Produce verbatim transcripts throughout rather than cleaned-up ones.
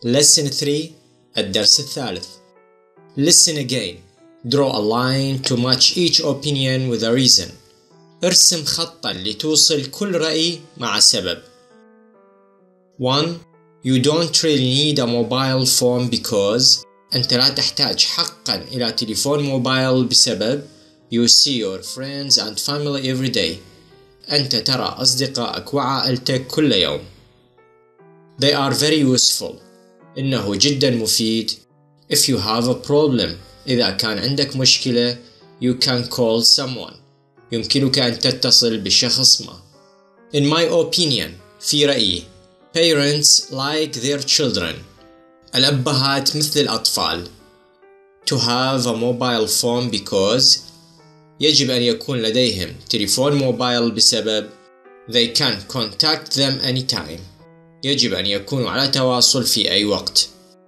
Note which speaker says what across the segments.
Speaker 1: Lesson three الدرس الثالث. Listen again. Draw a line to match each opinion with a reason. ارسم خطا لتوصل كل رأي مع سبب. one. You don't really need a mobile phone because أنت لا تحتاج حقا إلى تليفون موبايل بسبب You see your friends and family every day. أنت ترى أصدقائك وعائلتك كل يوم. They are very useful. إنه جدا مفيد. If you have a problem, إذا كان عندك مشكلة, you can call someone. يمكنك أن تتصل بشخص ما. In my opinion, في رأيي, parents like their children. الأبهات مثل الأطفال. To have a mobile phone because يجب أن يكون لديهم تليفون موبايل بسبب They can contact them anytime. يجب أن يكونوا على تواصل في أي وقت.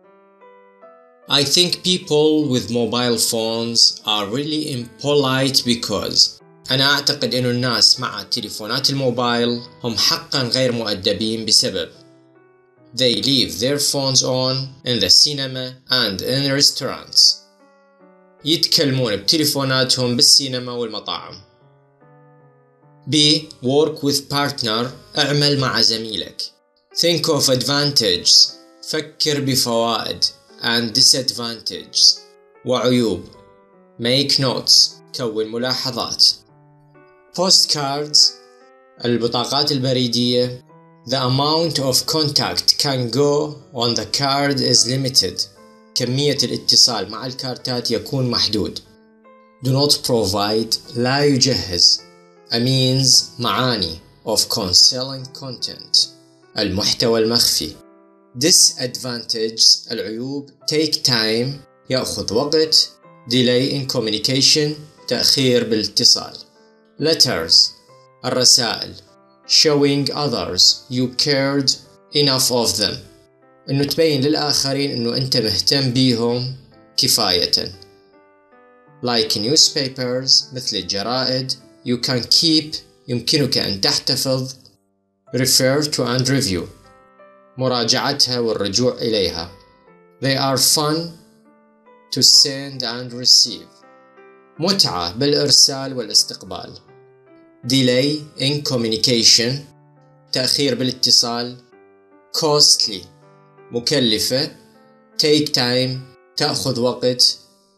Speaker 1: I think people with mobile phones are really impolite because أنا أعتقد أن الناس مع تليفونات الموبايل هم حقا غير مؤدبين بسبب They leave their phones on in the cinema and in restaurants. يتكلمون بتليفوناتهم بالسينما والمطاعم. B. Work with partner. اعمل مع زميلك. Think of advantages. فكر بفوائد and disadvantages وعيوب. Make notes. كون ملاحظات. Postcards. البطاقات البريدية. The amount of contact can go on the card is limited. كمية الاتصال مع الكارتات يكون محدود. Do not provide. لا يجهز. A means معاني of concealing content. المحتوى المخفي. Disadvantages. العيوب. Take time. يأخذ وقت. Delay in communication. تأخير بالاتصال. Letters. الرسائل. Showing others you cared enough of them. إنه تبين للآخرين إنه أنت مهتم بيهم كفاية. Like newspapers. مثل الجرائد. You can keep. يمكنك أن تحتفظ. Refer to and review. مراجعتها والرجوع إليها. They are fun to send and receive. متعة بالإرسال والاستقبال. Delay in communication. تأخير بالاتصال. Costly. مكلفة. Take time. تأخذ وقت.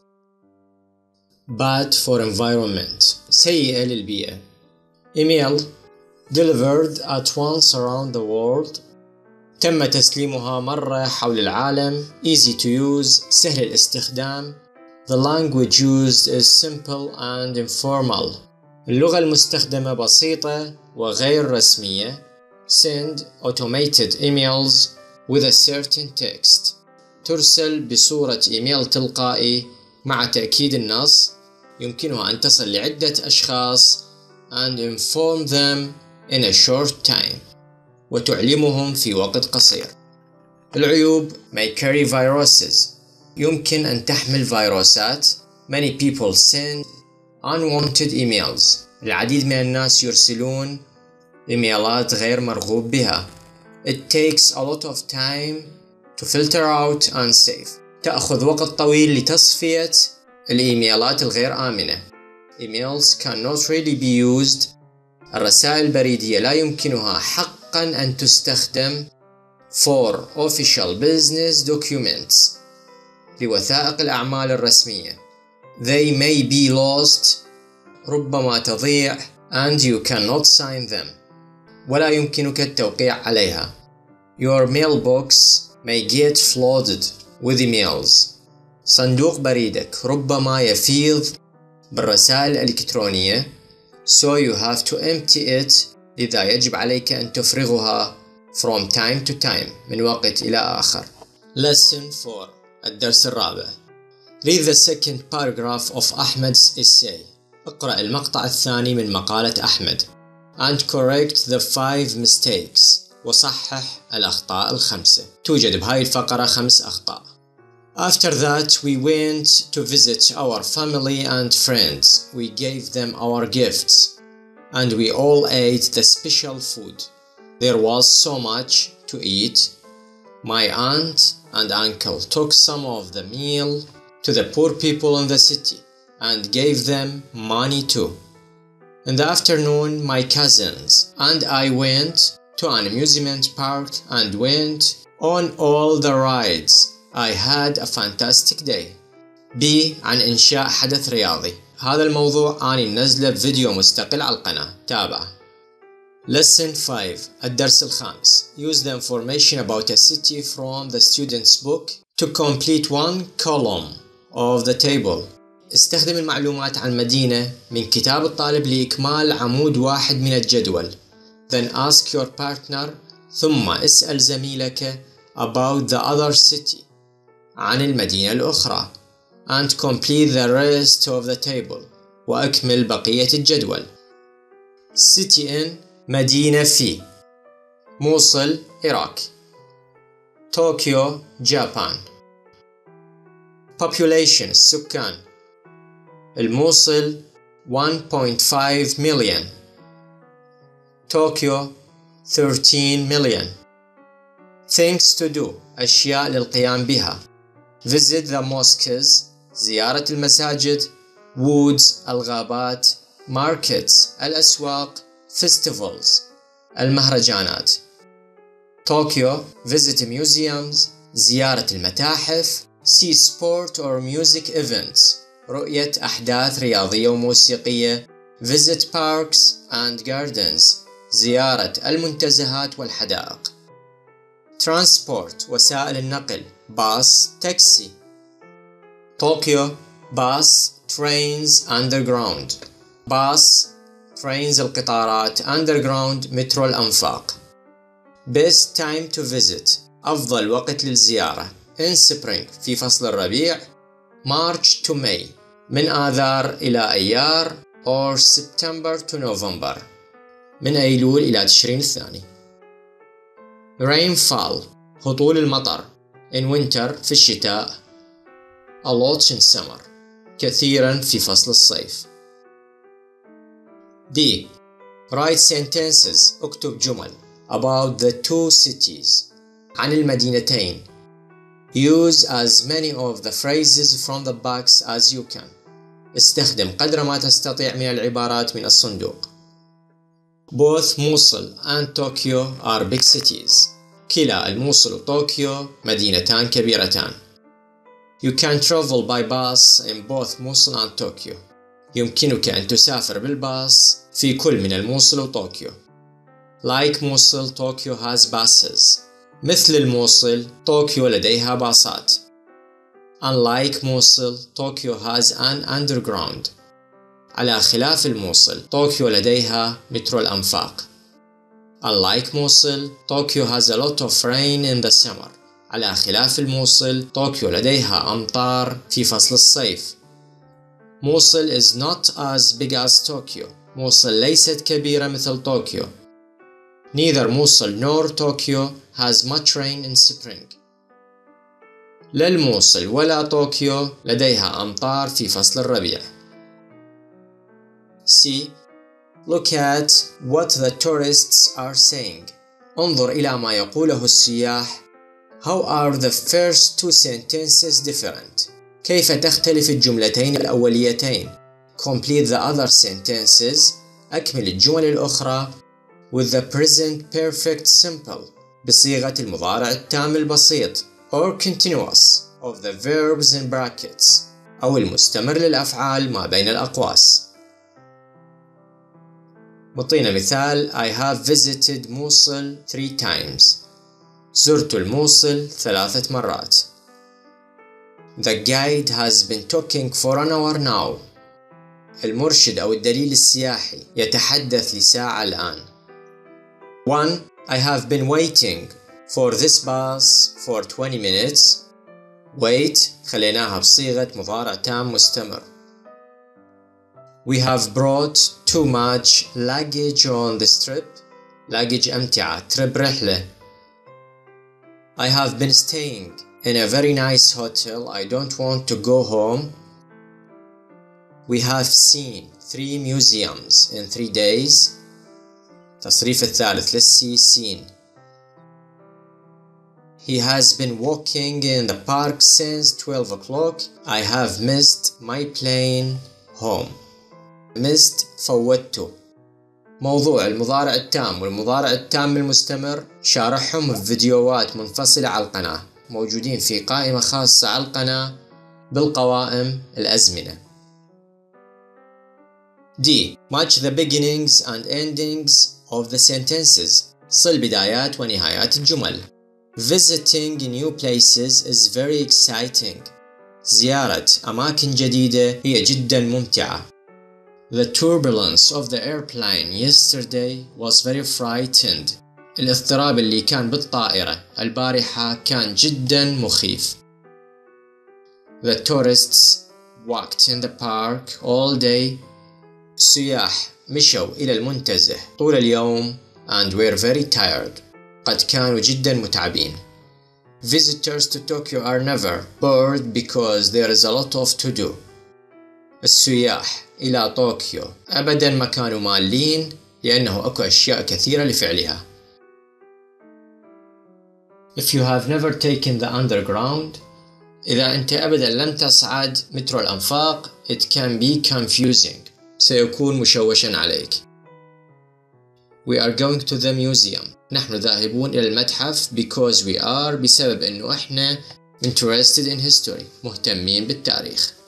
Speaker 1: Bad for environment. سيئة للبيئة. Email. Delivered at once around the world. تم تسليمها مرة حول العالم. Easy to use. سهل الاستخدام. The language used is simple and informal. اللغة المستخدمة بسيطة وغير رسمية. Send automated emails with a certain text. ترسل بصورة إيميل تلقائي مع تأكيد النص. يمكنها أن تصل لعدة أشخاص and inform them in a short time. وتعلمهم في وقت قصير. العيوب. may carry viruses. يمكن أن تحمل فيروسات. Many people send unwanted emails. العديد من الناس يرسلون إيميلات غير مرغوب بها. It takes a lot of time to filter out unsafe. تأخذ وقت طويل لتصفية الإيميلات الغير آمنة. Emails cannot really be used. الرسائل البريدية لا يمكنها حقا أن تستخدم for official business documents. لوثائق الأعمال الرسمية. They may be lost. ربما تضيع. And you cannot sign them. ولا يمكنك التوقيع عليها. Your mailbox may get flooded with emails. صندوق بريدك ربما يفيض بالرسائل الإلكترونية. So you have to empty it. لذا يجب عليك أن تفرغها from time to time. من وقت إلى آخر. Lesson four. الدرس الرابع. Read the second paragraph of Ahmed's essay. اقرأ المقطع الثاني من مقالة أحمد. And correct the five mistakes. وصحح الأخطاء الخمسة. توجد بهاي الفقرة خمس أخطاء. After that we went to visit our family and friends. We gave them our gifts. And we all ate the special food. There was so much to eat. My aunt and uncle took some of the meal to the poor people in the city and gave them money too. In the afternoon, my cousins and I went to an amusement park and went on all the rides. I had a fantastic day. B. عن إنشاء حدث رياضي. هذا الموضوع أنا منزله بفيديو مستقل على القناة، تابعه. Lesson five. الدرس الخامس. Use the information about a city from the student's book to complete one column of the table. استخدم المعلومات عن مدينة من كتاب الطالب لإكمال عمود واحد من الجدول. Then ask your partner ثم اسأل زميلك about the other city عن المدينة الأخرى and complete the rest of the table وأكمل بقية الجدول. City in مدينة في موصل عراق. طوكيو جابان. Population السكان الموصل one point five million. طوكيو thirteen million. Things to do أشياء للقيام بها. Visit the mosques زيارة المساجد. Woods الغابات. Markets الأسواق. Festivals المهرجانات. طوكيو visit museums زيارة المتاحف. See sport or music events رؤية أحداث رياضية وموسيقية. Visit parks and gardens زيارة المنتزهات والحدائق. Transport وسائل النقل باص تاكسي. طوكيو باص trains underground. باص trains القطارات underground مترو الأنفاق. Best time to visit أفضل وقت للزيارة in spring في فصل الربيع. March to May من آذار إلى أيار or September to November من أيلول إلى تشرين الثاني. Rainfall هطول المطر in winter في الشتاء. A lot in summer كثيرا في فصل الصيف. D. Write sentences اكتب جمل about the two cities عن المدينتين. Use as many of the phrases from the box as you can. استخدم قدر ما تستطيع من العبارات من الصندوق. Both موصل and Tokyo are big cities. كلا الموصل وطوكيو مدينتان كبيرتان. You can travel by bus in both موصل and Tokyo. يمكنك أن تسافر بالباص في كل من الموصل وطوكيو. Like موصل طوكيو has buses. مثل الموصل طوكيو لديها باصات. Unlike موصل طوكيو has an underground. على خلاف الموصل طوكيو لديها مترو الأنفاق. Unlike موصل طوكيو has a lot of rain in the summer. على خلاف الموصل طوكيو لديها أمطار في فصل الصيف. موصل is not as big as Tokyo. موصل ليست كبيرة مثل طوكيو. Neither موصل nor Tokyo has much rain in spring. لا الموصل ولا طوكيو لديها أمطار في فصل الربيع. C. Look at what the tourists are saying. انظر إلى ما يقوله السياح. How are the first two sentences different? كيف تختلف الجملتين الأوليتين؟ Complete the other sentences. أكمل الجمل الأخرى with the present perfect simple بصيغة المضارع التام البسيط or continuous of the verbs in brackets أو المستمر للأفعال ما بين الأقواس. مطينا مثال I have visited موصل three times. زرت الموصل ثلاثة مرات. The guide has been talking for an hour now. المرشد أو الدليل السياحي يتحدث لساعة الآن. one. I have been waiting for this bus for twenty minutes. Wait خليناها بصيغة مضارع تام مستمر. We have brought too much luggage on this trip. luggage أمتعة trip رحلة. I have been staying in a very nice hotel. I don't want to go home. We have seen three museums in three days. تصريف الثالث للسي seen. He has been walking in the park since twelve o'clock. I have missed my plane home. missed فوتته. موضوع المضارع التام والمضارع التام المستمر شارحهم في فيديوهات منفصلة على القناة، موجودين في قائمة خاصة على القناة بالقوائم الأزمنة. D. Match the beginnings and endings of the sentences. صل بدايات ونهايات الجمل. Visiting new places is very exciting. زيارة أماكن جديدة هي جدا ممتعة. The turbulence of the airplane yesterday was very frightened. الاضطراب اللي كان بالطائرة البارحة كان جدا مخيف. The tourists walked in the park all day. السياح مشوا إلى المنتزه طول اليوم and were very tired. قد كانوا جدا متعبين. Visitors to Tokyo are never bored because there is a lot of to do. السياح إلى طوكيو أبدا ما كانوا مالين لأنه أكو أشياء كثيرة لفعلها. If you have never taken the underground, إذا أنت أبدا لم تصعد مترو الأنفاق, it can be confusing. سيكون مشوشا عليك. We are going to the museum. نحن ذاهبون إلى المتحف because we are بسبب أنه إحنا interested in history. مهتمين بالتاريخ.